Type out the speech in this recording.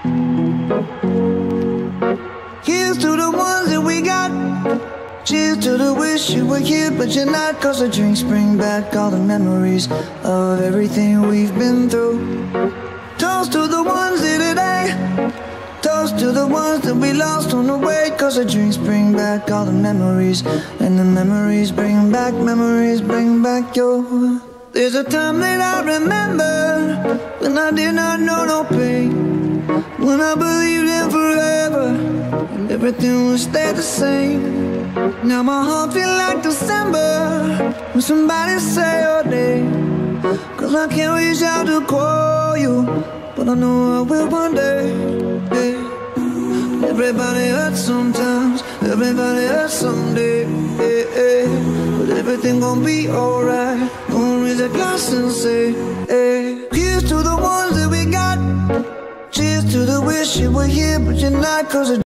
Here's to the ones that we got. Cheers to the wish you were here but you're not. 'Cause the drinks bring back all the memories of everything we've been through. Toast to the ones here today. Toast to the ones that we lost on the way. 'Cause the drinks bring back all the memories, and the memories bring back your. There's a time that I remember when I did not know no pain, when I believed in forever and everything would stay the same. Now my heart feel like December when somebody say your name. 'Cause I can't reach out to call you, but I know I will one day. Yeah. Everybody hurts sometimes, everybody hurts someday. Yeah, yeah. But everything gon' be alright. Gonna raise a glass and say, hey. Here's to the ones that we got. Cheers to the wish you were here but you're not. 'Cause